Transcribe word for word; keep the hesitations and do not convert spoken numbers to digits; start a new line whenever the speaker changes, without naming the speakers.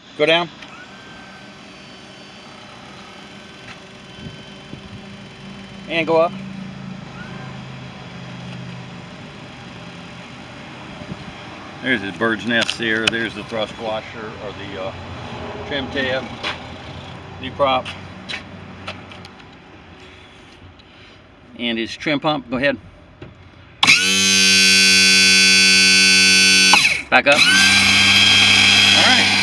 Go down. And go up. There's his bird's nest there. There's the thrust washer or the uh, trim tab, new prop, and his trim pump. Go ahead. Back up. All right.